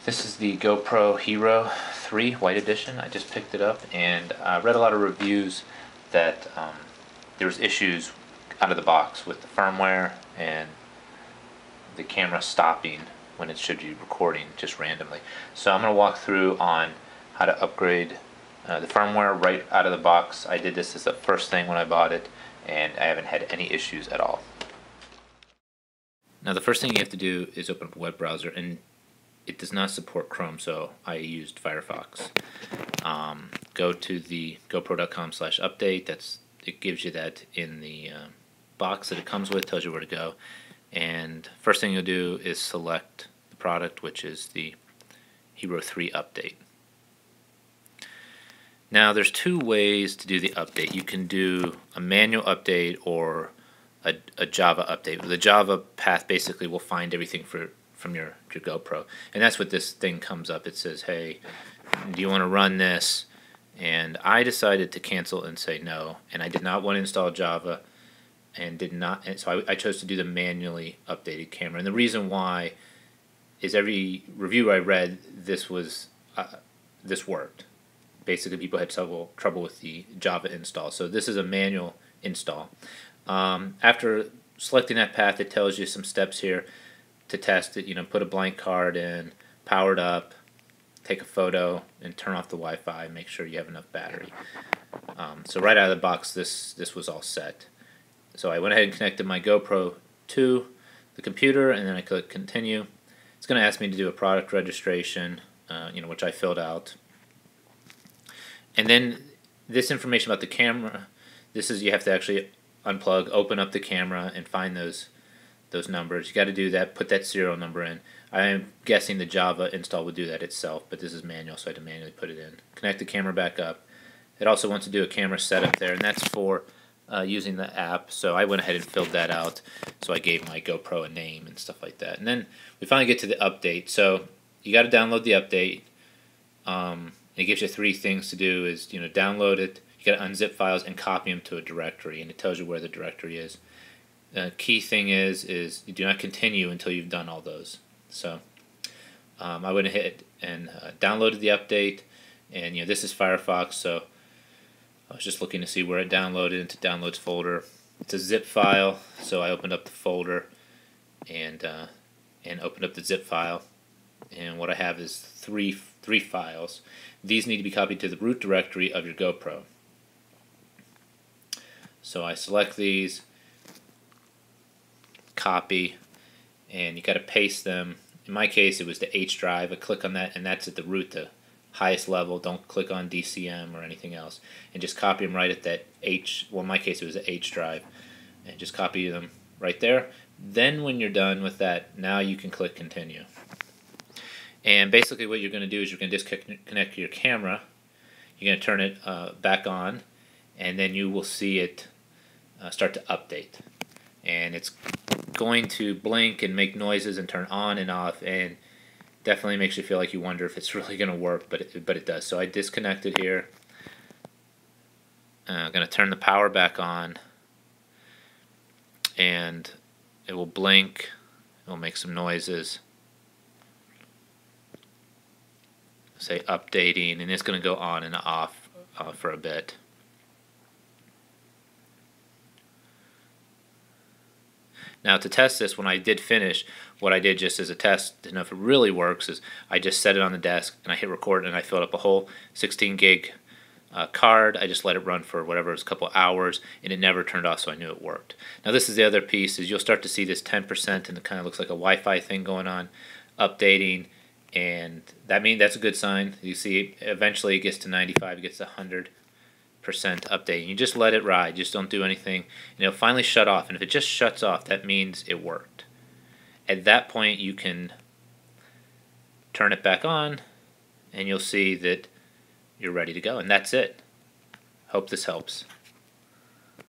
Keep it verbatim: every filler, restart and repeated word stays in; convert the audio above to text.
This is the GoPro Hero three White Edition. I just picked it up and I read a lot of reviews that um, there's issues out of the box with the firmware and the camera stopping when it should be recording just randomly. So I'm going to walk through on how to upgrade uh, the firmware right out of the box. I did this as the first thing when I bought it and I haven't had any issues at all. Now the first thing you have to do is open up a web browser, and it does not support Chrome, so I used Firefox. Um, go to the GoPro dot com slash update. That's it gives you that in the uh, box that it comes with, tells you where to go. And first thing you'll do is select the product, which is the Hero three update. Now there's two ways to do the update. You can do a manual update or a, a Java update. The Java path basically will find everything for from your, your GoPro, and that's what this thing comes up. It says, hey, do you want to run this? And I decided to cancel and say no, and I did not want to install Java, and did not, and so I, I chose to do the manually updated camera. And the reason why is every review I read, this was uh, this worked. Basically, people had trouble trouble with the Java install, so this is a manual install. Um, after selecting that path, it tells you some steps here to test it. You know, put a blank card in, power it up, take a photo, and turn off the Wi-Fi. Make sure you have enough battery. Um, so right out of the box, this this was all set. So I went ahead and connected my GoPro to the computer, and then I click continue. It's going to ask me to do a product registration, uh, you know, which I filled out. And then this information about the camera, this is you have to actually unplug, open up the camera, and find those those numbers. You got to do that, put that serial number in. I am guessing the Java install would do that itself, but this is manual, so I had to manually put it in. Connect the camera back up. It also wants to do a camera setup there, and that's for uh, using the app, so I went ahead and filled that out. So I gave my GoPro a name and stuff like that. And then we finally get to the update. So you got to download the update. Um, it gives you three things to do: is you know download it, you got to unzip files and copy them to a directory, and it tells you where the directory is. The key thing is is you do not continue until you've done all those. So um, I went ahead and uh, downloaded the update, and you know this is Firefox, so I was just looking to see where it downloaded into downloads folder. It's a zip file, so I opened up the folder and uh, and opened up the zip file, and what I have is three three files. These need to be copied to the root directory of your GoPro. So I select these, copy, and you got to paste them. In my case, it was the H drive. I click on that, and that's at the root, the highest level. Don't click on D C M or anything else, and just copy them right at that H. Well, in my case, it was the H drive, and just copy them right there. Then, when you're done with that, now you can click continue. And basically, what you're going to do is you're going to disconnect your camera. You're going to turn it uh, back on, and then you will see it uh, start to update. And it's going to blink and make noises and turn on and off, and definitely makes you feel like you wonder if it's really going to work, but it, but it does. So I disconnected here. Uh, I'm going to turn the power back on, and it will blink. It will make some noises. Say updating, and it's going to go on and off uh, for a bit. Now to test this, when I did finish, what I did just as a test to know if it really works is I just set it on the desk and I hit record, and I filled up a whole sixteen gig uh, card. I just let it run for whatever, it was a couple hours, and it never turned off, so I knew it worked. Now this is the other piece, is you'll start to see this ten percent, and it kind of looks like a Wi-Fi thing going on, updating, and that means that's a good sign. You see eventually it gets to ninety-five, it gets to one hundred percent updating. You just let it ride, just don't do anything, and it'll finally shut off. And if it just shuts off, that means it worked. At that point you can turn it back on, and you'll see that you're ready to go, and that's it. Hope this helps.